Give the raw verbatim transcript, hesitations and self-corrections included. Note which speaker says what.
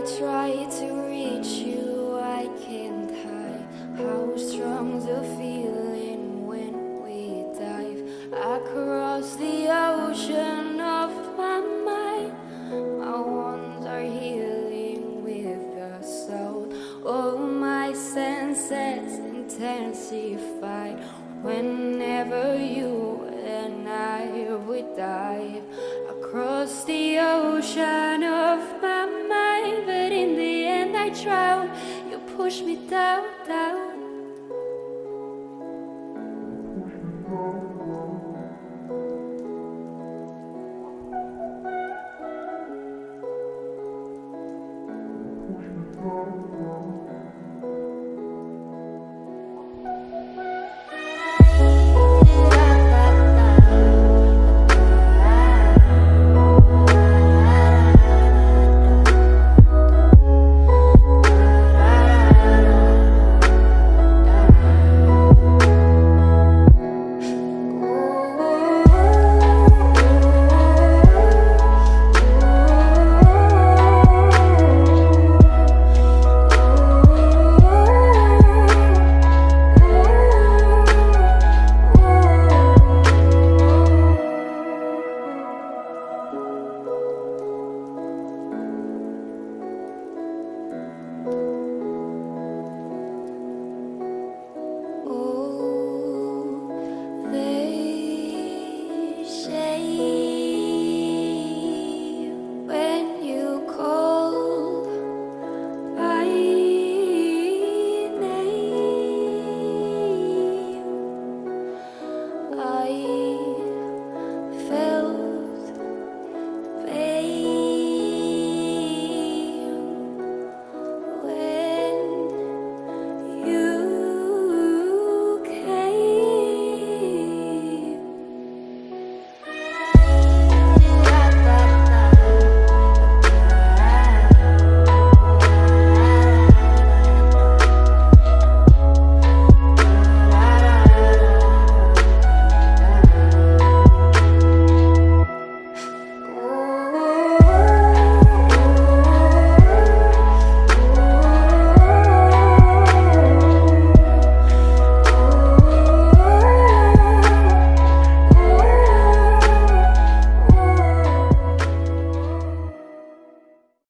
Speaker 1: try to reach you, I can't hide how strong's the feeling when we dive across the ocean of my mind. My wounds are healing with the salt. All my senses intensified whenever you and I would dive across the ocean of my mind. But in the end I drown. You push me down, down.